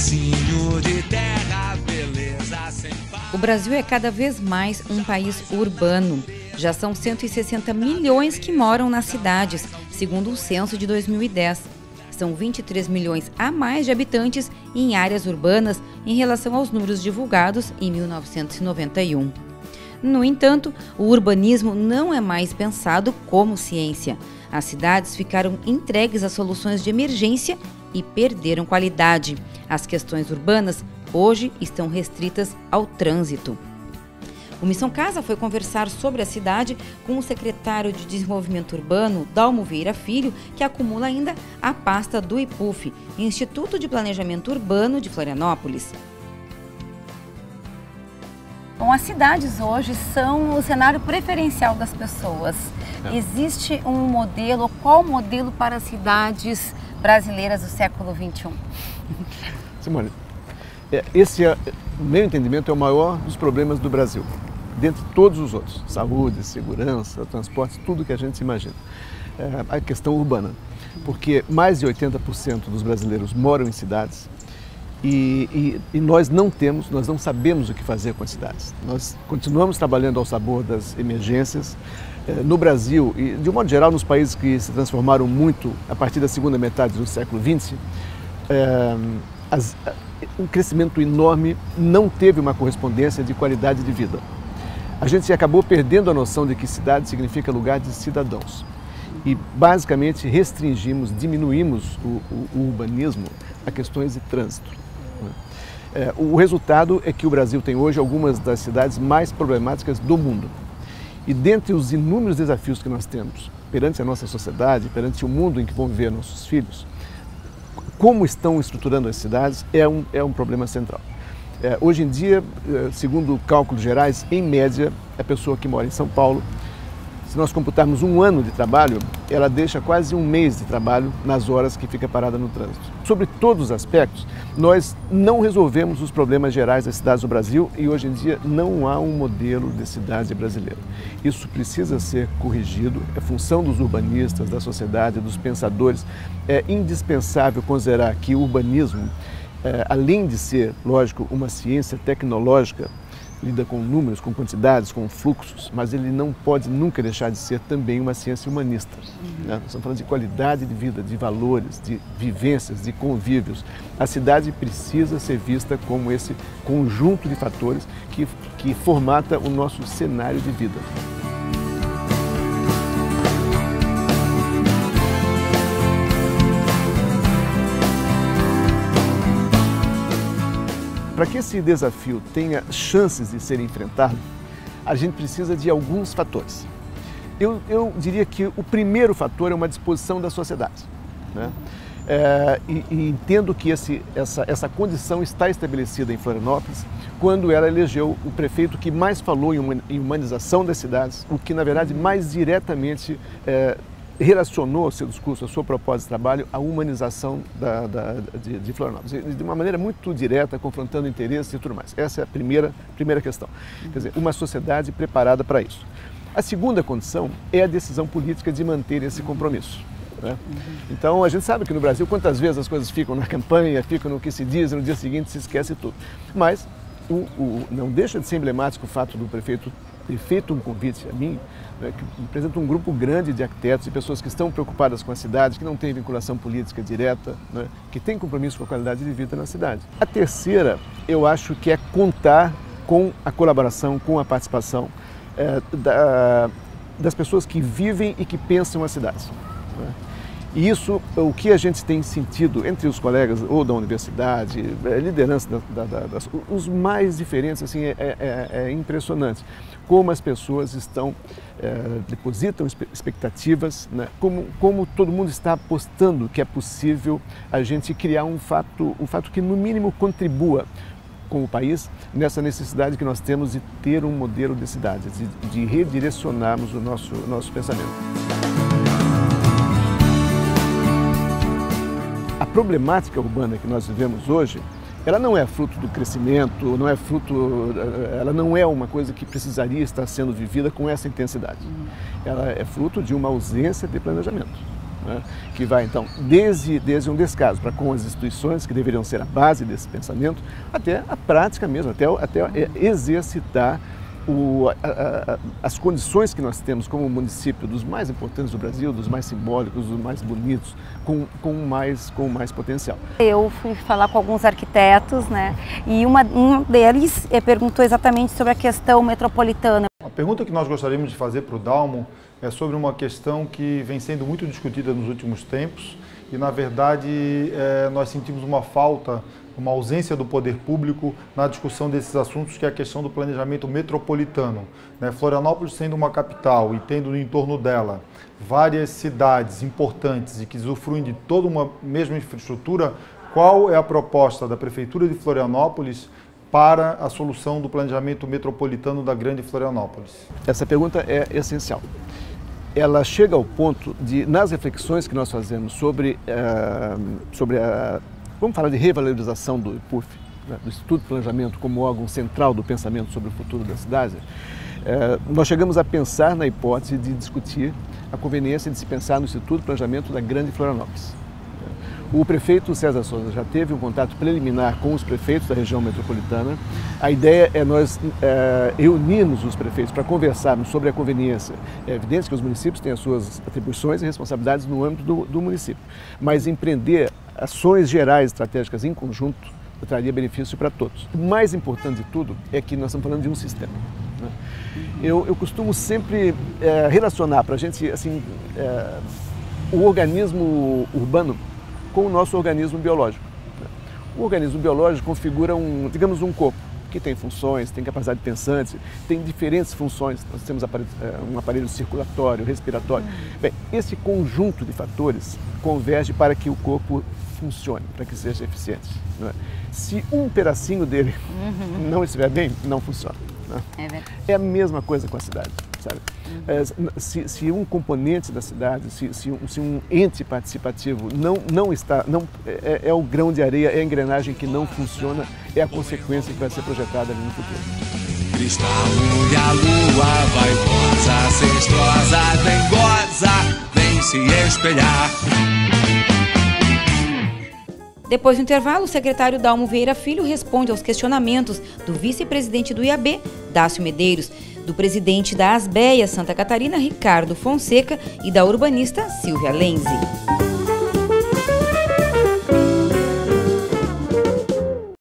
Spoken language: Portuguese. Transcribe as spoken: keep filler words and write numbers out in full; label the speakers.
Speaker 1: pedacinho de terra, beleza sem par.
Speaker 2: O Brasil é cada vez mais um país urbano. Já são cento e sessenta milhões que moram nas cidades, segundo o censo de dois mil e dez. São vinte e três milhões a mais de habitantes em áreas urbanas em relação aos números divulgados em mil novecentos e noventa e um. No entanto, o urbanismo não é mais pensado como ciência. As cidades ficaram entregues a soluções de emergência e perderam qualidade. As questões urbanas hoje estão restritas ao trânsito. O Missão Casa foi conversar sobre a cidade com o secretário de Desenvolvimento Urbano, Dalmo Vieira Filho, que acumula ainda a pasta do I P U F, Instituto de Planejamento Urbano de Florianópolis. Bom, as cidades hoje são o cenário preferencial das pessoas. É. Existe um modelo, qual modelo para as cidades brasileiras do século vinte e um?
Speaker 3: Simone, esse, é, no meu entendimento, é o maior dos problemas do Brasil, dentre todos os outros, saúde, segurança, transporte, tudo que a gente se imagina. É a questão urbana, porque mais de oitenta por cento dos brasileiros moram em cidades e, e, e nós não temos, nós não sabemos o que fazer com as cidades. Nós continuamos trabalhando ao sabor das emergências. No Brasil e, de um modo geral, nos países que se transformaram muito a partir da segunda metade do século vinte, é, as, um crescimento enorme não teve uma correspondência de qualidade de vida. A gente acabou perdendo a noção de que cidade significa lugar de cidadãos. E, basicamente, restringimos, diminuímos o, o, o urbanismo a questões de trânsito. É, o resultado é que o Brasil tem hoje algumas das cidades mais problemáticas do mundo. E dentre os inúmeros desafios que nós temos perante a nossa sociedade, perante o mundo em que vão viver nossos filhos, como estão estruturando as cidades é um, é um problema central. É, hoje em dia, segundo cálculos gerais, em média, a pessoa que mora em São Paulo, se nós computarmos um ano de trabalho, ela deixa quase um mês de trabalho nas horas que fica parada no trânsito. Sobre todos os aspectos, nós não resolvemos os problemas gerais das cidades do Brasil e hoje em dia não há um modelo de cidade brasileira. Isso precisa ser corrigido, é função dos urbanistas, da sociedade, dos pensadores. É indispensável considerar que o urbanismo, é, além de ser, lógico, uma ciência tecnológica, lida com números, com quantidades, com fluxos, mas ele não pode nunca deixar de ser também uma ciência humanista. Uhum. Né? Nós estamos falando de qualidade de vida, de valores, de vivências, de convívios. A cidade precisa ser vista como esse conjunto de fatores que, que formata o nosso cenário de vida. Para que esse desafio tenha chances de ser enfrentado, a gente precisa de alguns fatores. Eu, eu diria que o primeiro fator é uma disposição da sociedade, né? É, e, e entendo que esse, essa, essa condição está estabelecida em Florianópolis quando ela elegeu o prefeito que mais falou em humanização das cidades, o que, na verdade, mais diretamente é, relacionou ao seu discurso, a sua proposta de trabalho, a humanização da, da, de, de Florianópolis, de uma maneira muito direta, confrontando interesses e tudo mais. Essa é a primeira, primeira questão. Quer dizer, uma sociedade preparada para isso. A segunda condição é a decisão política de manter esse compromisso. Né? Então, a gente sabe que no Brasil, quantas vezes as coisas ficam na campanha, ficam no que se diz, e no dia seguinte se esquece tudo. Mas o, o, não deixa de ser emblemático o fato do prefeito ter feito um convite a mim, né, que representa um grupo grande de arquitetos e pessoas que estão preocupadas com a cidade, que não têm vinculação política direta, né, que têm compromisso com a qualidade de vida na cidade. A terceira, eu acho que é contar com a colaboração, com a participação é, da, das pessoas que vivem e que pensam a cidade. Né? E isso, o que a gente tem sentido entre os colegas ou da universidade, liderança, da, da, da, das, os mais diferentes, assim, é, é, é impressionante. Como as pessoas estão, é, depositam expectativas, né? como, como todo mundo está apostando que é possível a gente criar um fato, um fato que no mínimo contribua com o país nessa necessidade que nós temos de ter um modelo de cidade, de, de redirecionarmos o nosso, o nosso pensamento. A problemática urbana que nós vivemos hoje, ela não é fruto do crescimento, não é fruto, ela não é uma coisa que precisaria estar sendo vivida com essa intensidade. Ela é fruto de uma ausência de planejamento. né, que vai então desde, desde um descaso para com as instituições que deveriam ser a base desse pensamento, até a prática mesmo, até, até exercitar o, a, a, as condições que nós temos como município dos mais importantes do Brasil, dos mais simbólicos, dos mais bonitos, com, com, mais, com mais potencial.
Speaker 4: Eu fui falar com alguns arquitetos, né, e uma, um deles perguntou exatamente sobre a questão metropolitana.
Speaker 5: A pergunta que nós gostaríamos de fazer para o Dalmo é sobre uma questão que vem sendo muito discutida nos últimos tempos e, na verdade, é, nós sentimos uma falta, uma ausência do poder público na discussão desses assuntos, que é a questão do planejamento metropolitano. Né? Florianópolis sendo uma capital e tendo no entorno dela várias cidades importantes e que usufruem de toda uma mesma infraestrutura, qual é a proposta da Prefeitura de Florianópolis para a solução do planejamento metropolitano da Grande Florianópolis?
Speaker 3: Essa pergunta é essencial. Ela chega ao ponto de, nas reflexões que nós fazemos sobre, uh, sobre a, vamos falar de revalorização do I P U F, né, do Instituto de Planejamento como órgão central do pensamento sobre o futuro da cidade, uh, nós chegamos a pensar na hipótese de discutir a conveniência de se pensar no Instituto de Planejamento da Grande Florianópolis. O prefeito César Souza já teve um contato preliminar com os prefeitos da região metropolitana. A ideia é nós é, reunirmos os prefeitos para conversarmos sobre a conveniência. É evidente que os municípios têm as suas atribuições e responsabilidades no âmbito do, do município, mas empreender ações gerais estratégicas em conjunto traria benefício para todos. O mais importante de tudo é que nós estamos falando de um sistema. Né? Eu, eu costumo sempre é, relacionar para a gente assim, é, o organismo urbano com o nosso organismo biológico. O organismo biológico configura um, digamos, um corpo que tem funções, tem capacidade pensante, tem diferentes funções. Nós temos um aparelho circulatório, respiratório. Bem, esse conjunto de fatores converge para que o corpo funcione, para que seja eficiente. Não é? Se um pedacinho dele uhum. não estiver bem, não funciona. Não é? É, é a mesma coisa com a cidade. Sabe? É, se, se um componente da cidade, se, se, um, se um ente participativo não, não está, não, é, é o grão de areia, é a engrenagem que não funciona, é a consequência que vai ser projetada ali no futuro.
Speaker 1: Cristal e a lua vaidosa, cestrosa, vem goza, vem se espelhar.
Speaker 2: Depois do intervalo, o secretário Dalmo Vieira Filho responde aos questionamentos do vice-presidente do I A B, Dácio Medeiros, do presidente da Asbeia Santa Catarina, Ricardo Fonseca, e da urbanista Silvia Lenzi.